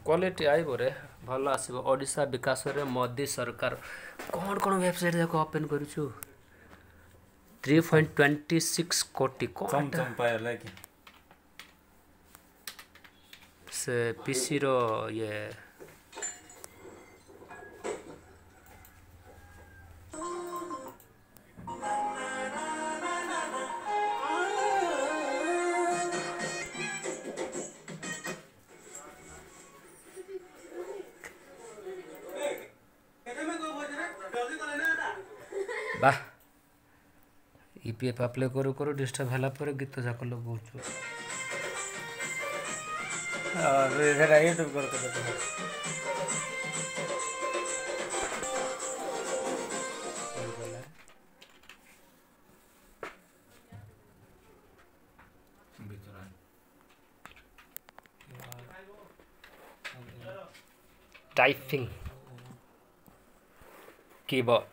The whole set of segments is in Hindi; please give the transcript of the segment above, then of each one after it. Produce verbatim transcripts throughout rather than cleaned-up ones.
क्वालिटी आइब रे भल आसब। ओडिशा विकास रे मोदी सरकार कौन कौन वेबसाइट जाक ओपन करूछु थ्री पॉइंट ट्वेंटी सिक्स कोटी चम कौन चम पायला कि से पीसी रो ये बाह ईपीएफ अप्लाई करू करू डिस्टर्ब होला पर गीत जाक लगौछु। अरे इधर आइए तो करते करते typing keyboard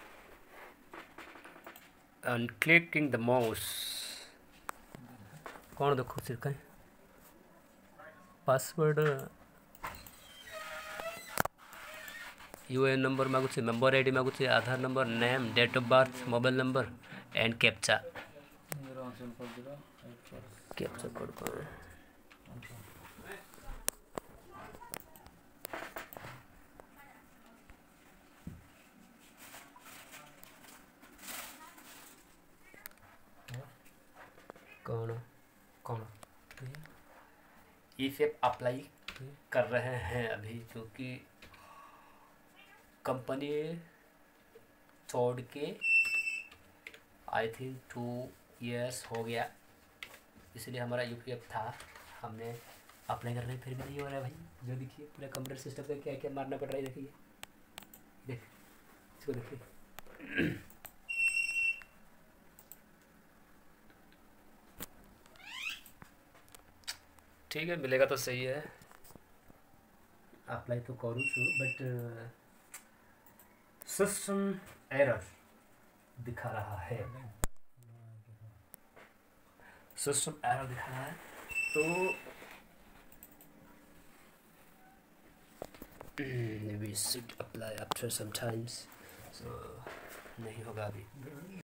and clicking the mouse कौन देखो सिर कहीं पासवर्ड यूएएन नंबर मागुचे मेंबर आईडी मागुचे Aadhaar number name date of birth mobile number and captcha captcha code कौन कौन कौन ईपीएफ अप्लाई कर रहे हैं अभी क्योंकि कंपनी छोड़ के आई थिंक टू इयर्स हो गया, इसलिए हमारा यूपीएफ था हमने अप्लाई कर रहे हैं फिर भी नहीं हो रहा है भाई। जो देखिए पूरा कंप्यूटर सिस्टम पे क्या क्या मारना पड़ रहा है, देखिए देख इसको देखिए ठीक है मिलेगा तो सही है। अप्लाई तो करूँ छु बट सिस्टम एरर दिखा रहा है, सिस्टम एरर दिखा रहा है तो we should apply after some times, so नहीं होगा अभी।